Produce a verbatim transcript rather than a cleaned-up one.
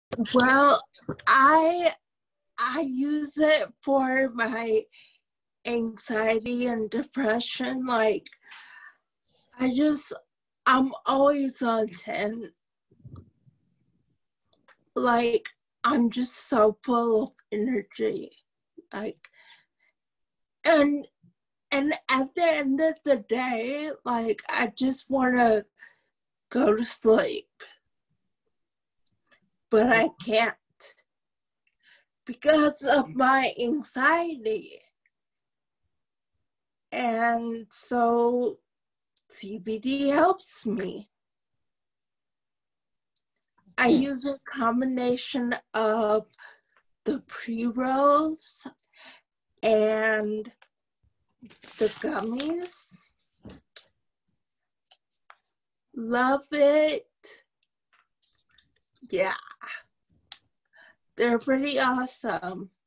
Well, I I use it for my anxiety and depression. Like, I just, I'm always on ten. Like, I'm just so full of energy. Like, and and at the end of the day, like, I just want to go to sleep, but I can't because of my anxiety. And so C B D helps me. I use a combination of the pre-rolls and the gummies. Love it. Yeah. They're pretty awesome.